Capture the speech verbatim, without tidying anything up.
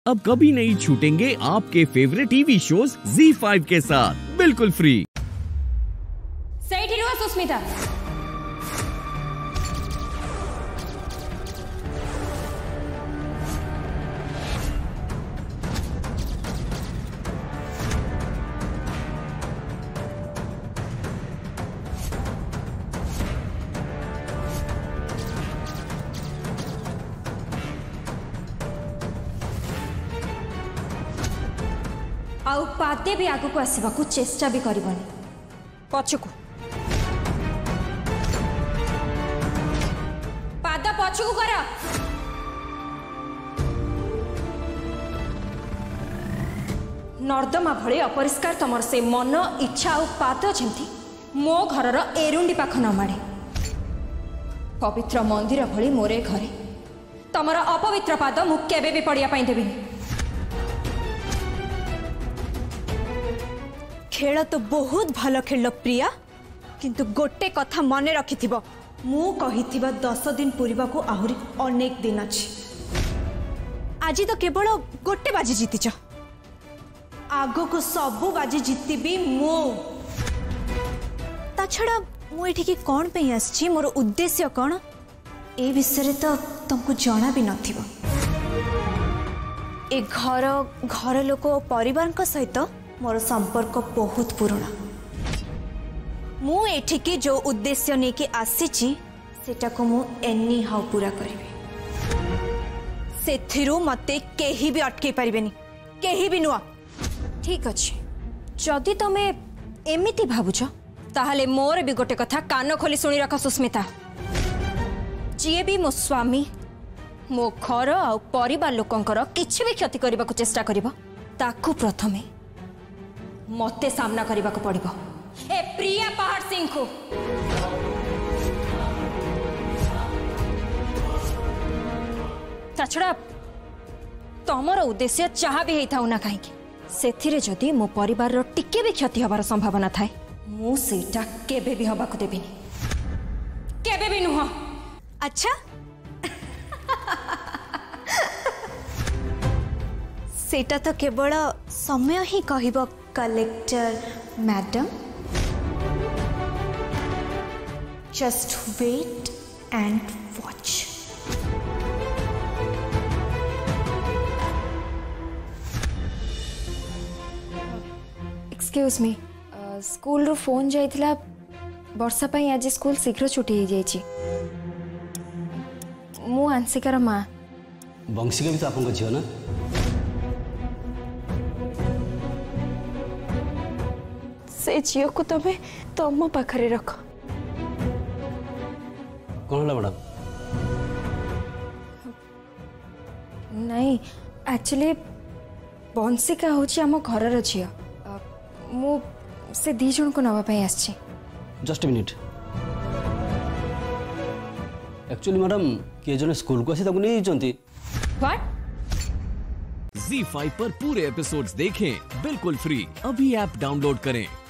अब कभी नहीं छूटेंगे आपके favourite TV shows Zee five के साथ बिल्कुल फ्री। सही रुह सुस्मिता। आउ पाते भी आगु को आसवा को चेष्टा भी करबनी पछकु पाद पछकु कर। नर्दमा भले अपरिष्कार तमर से मन इच्छा और पाद जेमती मो घरर एरुंडी पाख न माड़े। पवित्र मंदिर भली मोरे घरे तमर अपवित्र पाद मु केबे भी पड़िया पाई देबिनी। खेल तो बहुत भल खेल प्रिया, किंतु गोटे कथा मन रखि मु कहिथिबा दस दिन पूर्वा को आहुरी अनेक दिन अछि। आज तो केवल गोटे बाजी जीतिच, आगो को सबु बाजी जीतिबी मु। ता छड़ा मु एठिकी कोन पे आछि, मोर उद्देश्य कोन ए विषय तो तुमको जाना भी नथिबो। ए घर घर लोक परिवार का सहित मोर संपर्क बहुत पुराना। मु एठिकी जो उद्देश्य नहीं कि आसीची सेटा को मु एनी हाउ पूरा करिवे। सेथिरु मते केही भी अटके परिबेनी, केही भी नुआ। ठीक अछि, जदि तमे एमिति भाबुछ ताहाले मोर भी गोटे कथा कान खोली सुनी रख सुस्मिता। जिए भी मो स्वामी मो घर आ परिवार लोकंकर किछि भी क्षति करबा को चेष्टा करिवो ताकू प्रथमे मते सामना करबा को पड़िबो। ए प्रिया पहाड़ सिंह को ताछड़ा तमर उद्देश्य चाहा भी हेइथाउ ना काहे कि सेथिरे जदि मो परिवार रो टिके भी क्षति हबार संभावना थाए मु सेटा केबे भी हबा को देबिनी, केबे भी नुह। अच्छा सेटा तो केवल समय ही कहिबो collector madam. Just wait and watch. Excuse me, school रो फोन जाइथिला वर्षा पई आज स्कूल शीघ्र छुट्टी हो जाइछि। मु आंशिकार माँ। बंशिका भी तो आपन झियो ना? से झील को तमें तुम पाखरे रख। कौन है मैडम? नहीं एक्चुअली बंशिका हूँ आम घर झील, मु से दी जन को नापी आसी। Just minute. एक्चुअली मैडम किए जने स्कूल को आसी ताको नहीं जंती। व्हाट? ज़ी फाइव पर पूरे एपिसोड्स देखें बिल्कुल फ्री। अभी ऐप डाउनलोड करें।